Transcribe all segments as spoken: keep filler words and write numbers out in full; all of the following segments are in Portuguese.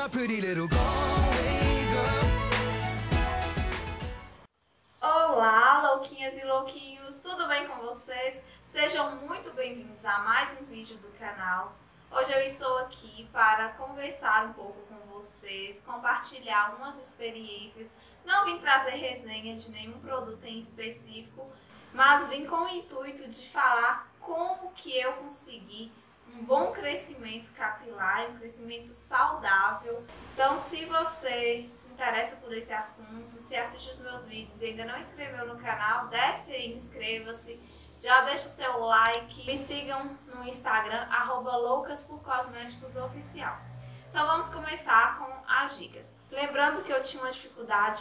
my pretty little Galway girl. Olá, louquinhas e louquinhos, tudo bem com vocês? Sejam muito bem-vindos a mais um vídeo do canal. Hoje eu estou aqui para conversar um pouco com vocês, compartilhar algumas experiências. Não vim trazer resenha de nenhum produto em específico, mas vim com o intuito de falar como que eu consegui um bom crescimento capilar, um crescimento saudável. Então, se você se interessa por esse assunto, se assiste os meus vídeos e ainda não inscreveu no canal, desce aí, inscreva-se, já deixa o seu like, me sigam no Instagram, arroba loucas por cosméticos oficial. Então vamos começar com as dicas. Lembrando que eu tinha uma dificuldade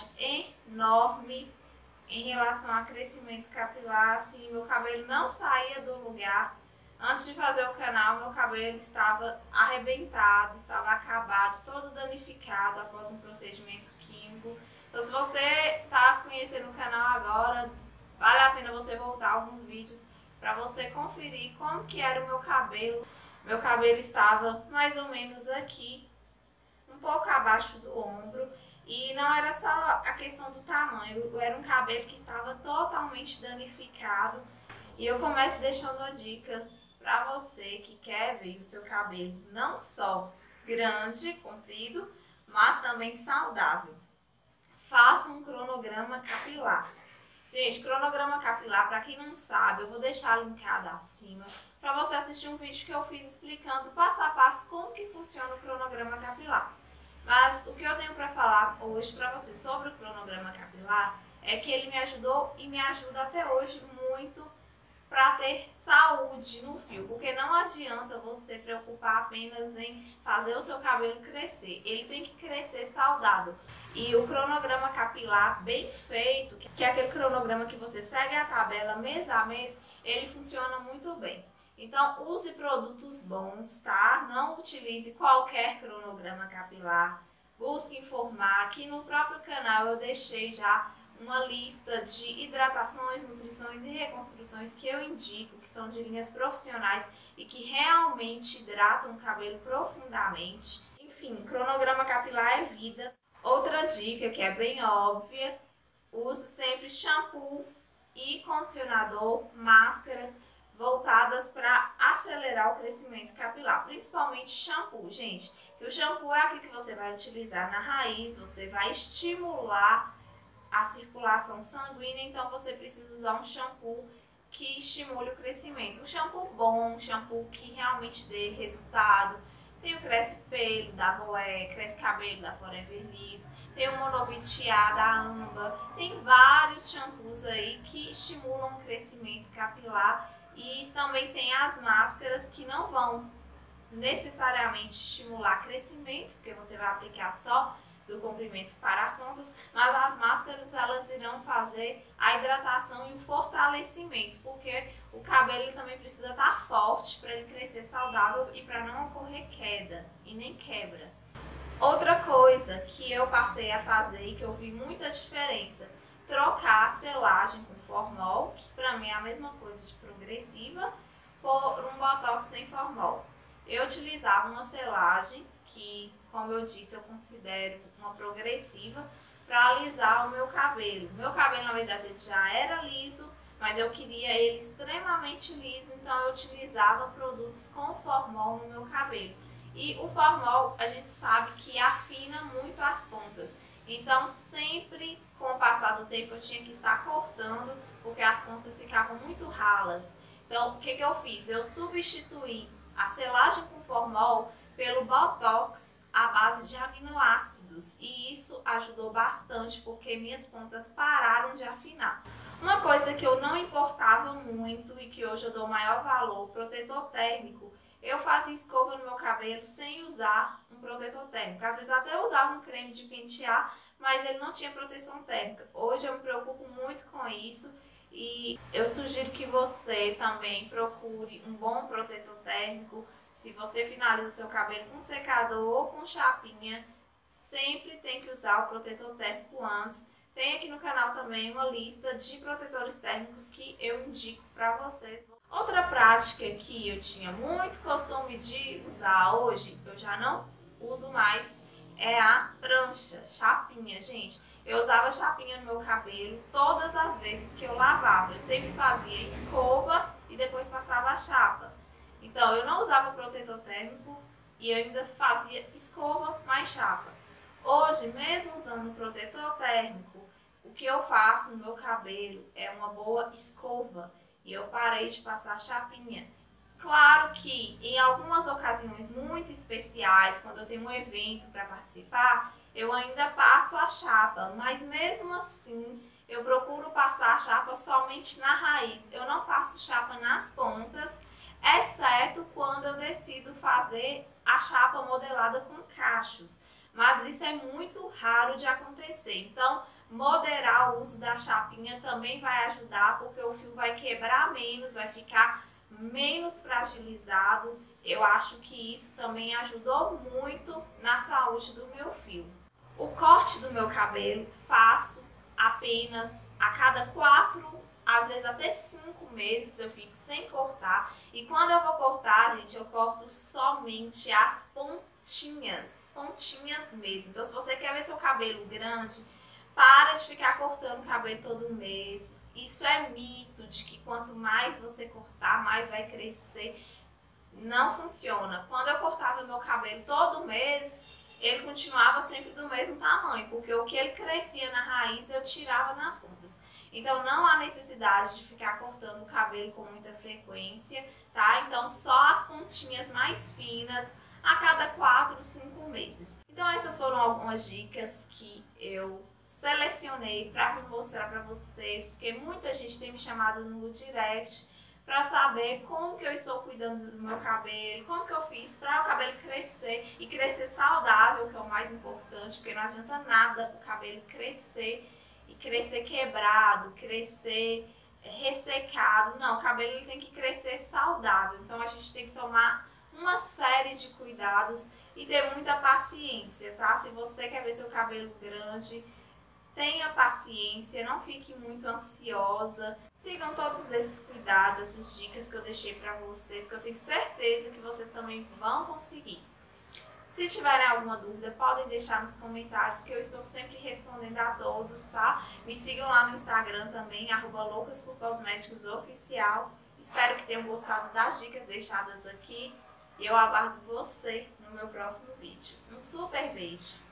enorme em relação a crescimento capilar, assim, meu cabelo não saía do lugar. Antes de fazer o canal, meu cabelo estava arrebentado, estava acabado, todo danificado após um procedimento químico. Então, se você está conhecendo o canal agora, vale a pena você voltar alguns vídeos para você conferir como que era o meu cabelo. Meu cabelo estava mais ou menos aqui, um pouco abaixo do ombro. E não era só a questão do tamanho, era um cabelo que estava totalmente danificado. E eu começo deixando a dica para você que quer ver o seu cabelo não só grande, comprido, mas também saudável. Faça um cronograma capilar. Gente, cronograma capilar, para quem não sabe, eu vou deixar linkado acima para você assistir um vídeo que eu fiz explicando passo a passo como que funciona o cronograma capilar. Mas o que eu tenho para falar hoje para você sobre o cronograma capilar é que ele me ajudou e me ajuda até hoje muito para ter saúde no fio, porque não adianta você preocupar apenas em fazer o seu cabelo crescer, ele tem que crescer saudável. E o cronograma capilar bem feito, que é aquele cronograma que você segue a tabela mês a mês, ele funciona muito bem. Então use produtos bons, tá? Não utilize qualquer cronograma capilar, busque informar. Aqui no próprio canal eu deixei já uma lista de hidratações, nutrições e reconstruções que eu indico, que são de linhas profissionais e que realmente hidratam o cabelo profundamente. Enfim, cronograma capilar é vida. Outra dica que é bem óbvia, use sempre shampoo e condicionador, máscaras voltadas para acelerar o crescimento capilar, principalmente shampoo, gente, que o shampoo é aquele que você vai utilizar na raiz, você vai estimular a circulação sanguínea, então você precisa usar um shampoo que estimule o crescimento. Um shampoo bom, um shampoo que realmente dê resultado. Tem o Cresce Pelo da Boé, Cresce Cabelo da Forever Liss, tem o Monovitiar da Amba, tem vários shampoos aí que estimulam o crescimento capilar e também tem as máscaras que não vão necessariamente estimular crescimento, porque você vai aplicar só do comprimento para as pontas, mas as máscaras elas irão fazer a hidratação e o fortalecimento, porque o cabelo ele também precisa estar forte para ele crescer saudável e para não ocorrer queda e nem quebra. Outra coisa que eu passei a fazer e que eu vi muita diferença, trocar a selagem com formol, que para mim é a mesma coisa de progressiva, por um botox sem formol. Eu utilizava uma selagem que, como eu disse, eu considero uma progressiva para alisar o meu cabelo. Meu cabelo, na verdade, ele já era liso, mas eu queria ele extremamente liso, então eu utilizava produtos com formol no meu cabelo. E o formol, a gente sabe que afina muito as pontas. Então, sempre com o passar do tempo, eu tinha que estar cortando, porque as pontas ficavam muito ralas. Então, o que, que eu fiz? Eu substituí a selagem com formol pelo botox à base de aminoácidos, e isso ajudou bastante porque minhas pontas pararam de afinar. Uma coisa que eu não importava muito e que hoje eu dou maior valor, protetor térmico. Eu fazia escova no meu cabelo sem usar um protetor térmico. Às vezes até usava um creme de pentear, mas ele não tinha proteção térmica. Hoje eu me preocupo muito com isso e eu sugiro que você também procure um bom protetor térmico. Se você finaliza o seu cabelo com secador ou com chapinha, sempre tem que usar o protetor térmico antes. Tem aqui no canal também uma lista de protetores térmicos que eu indico para vocês. Outra prática que eu tinha muito costume de usar hoje, eu já não uso mais, é a prancha, chapinha, gente. Eu usava chapinha no meu cabelo todas as vezes que eu lavava. Eu sempre fazia escova e depois passava a chapa. Então, eu não usava protetor térmico e eu ainda fazia escova mais chapa. Hoje, mesmo usando protetor térmico, o que eu faço no meu cabelo é uma boa escova e eu parei de passar chapinha. Claro que em algumas ocasiões muito especiais, quando eu tenho um evento para participar, eu ainda passo a chapa, mas mesmo assim eu procuro passar a chapa somente na raiz. Eu não passo chapa nas pontas, exceto quando eu decido fazer a chapa modelada com cachos. Mas isso é muito raro de acontecer. Então, moderar o uso da chapinha também vai ajudar, porque o fio vai quebrar menos, vai ficar menos fragilizado. Eu acho que isso também ajudou muito na saúde do meu fio. O corte do meu cabelo faço apenas a cada quatro, às vezes até cinco meses eu fico sem cortar. E quando eu vou cortar, gente, eu corto somente as pontinhas, pontinhas mesmo. Então, se você quer ver seu cabelo grande, para de ficar cortando o cabelo todo mês. Isso é mito de que quanto mais você cortar, mais vai crescer. Não funciona. Quando eu cortava meu cabelo todo mês, ele continuava sempre do mesmo tamanho, porque o que ele crescia na raiz eu tirava nas pontas. Então não há necessidade de ficar cortando o cabelo com muita frequência, tá? Então só as pontinhas mais finas a cada quatro, cinco meses. Então essas foram algumas dicas que eu selecionei para mostrar para vocês, porque muita gente tem me chamado no direct para saber como que eu estou cuidando do meu cabelo, como que eu fiz para o cabelo crescer e crescer saudável, que é o mais importante, porque não adianta nada o cabelo crescer e crescer quebrado, crescer ressecado. Não, o cabelo ele tem que crescer saudável. Então a gente tem que tomar uma série de cuidados e ter muita paciência, tá? Se você quer ver seu cabelo grande, tenha paciência, não fique muito ansiosa. Sigam todos esses cuidados, essas dicas que eu deixei para vocês, que eu tenho certeza que vocês também vão conseguir. Se tiverem alguma dúvida, podem deixar nos comentários, que eu estou sempre respondendo a todos, tá? Me sigam lá no Instagram também, arroba loucas por cosméticos oficial. Espero que tenham gostado das dicas deixadas aqui e eu aguardo você no meu próximo vídeo. Um super beijo!